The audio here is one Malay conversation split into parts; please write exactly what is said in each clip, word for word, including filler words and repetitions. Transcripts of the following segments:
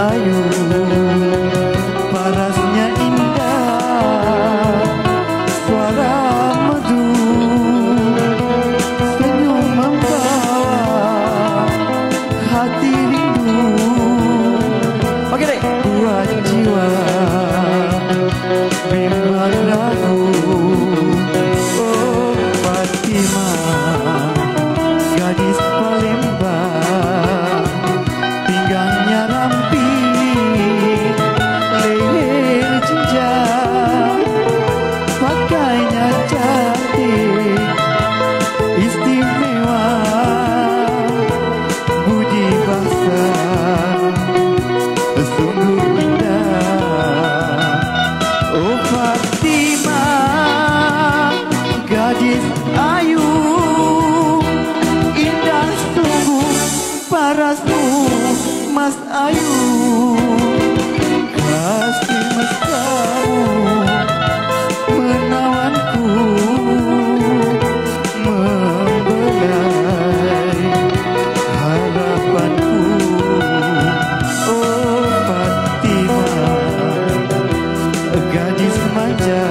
ayu, parasnya indah, suara merdu, senyum membawa hati rindu. Oke deh, buat jiwa bimbang ragu. Oh Fatimah, gadis Palembang, pinggangnya ramping, leher jenjang, pakainya cantik, istimewa, budi bahasa sungguh indah. Oh Fatimah, gadis ayu, indah sungguh parasmu Mas Ayu. Kasih mesramu menawanku, membelai harapanku. Oh Fatimah, gadis manja,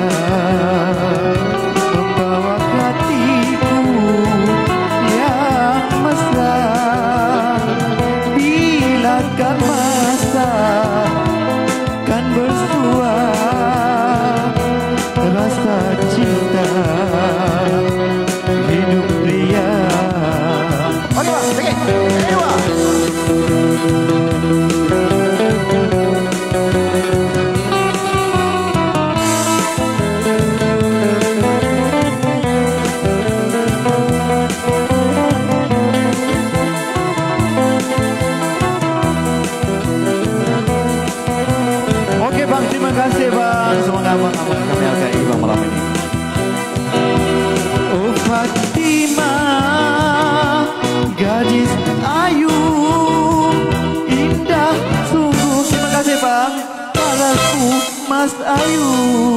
membawa hatiku yang mesra. Bila kan masa kan bersua rasa cinta hidup ria. Oke Pak, oke, ewa. Oke Bang, terima kasih Bang. Semoga abang-abang kami hargai Bang malam ini. Oh Fatimah, gadis ayu, indah sungguh. Terima kasih Bang. Parasmu Mas Ayu,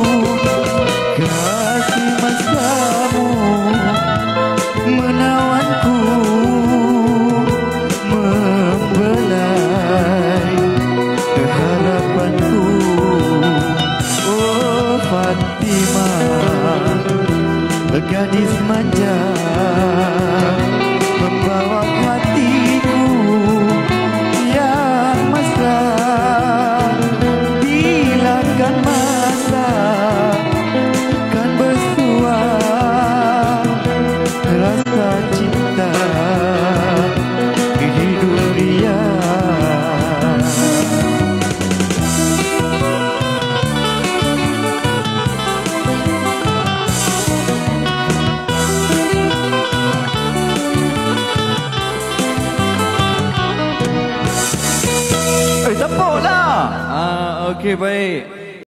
kasih mesramu menawanku, membelai harapanku. Oh Fatimah, gadis manja, membawa hatiku yang mesra. Bila kan masa kan bersua rasa cinta hidup ria. Eh, tepuk lah. Ah, okey, baik.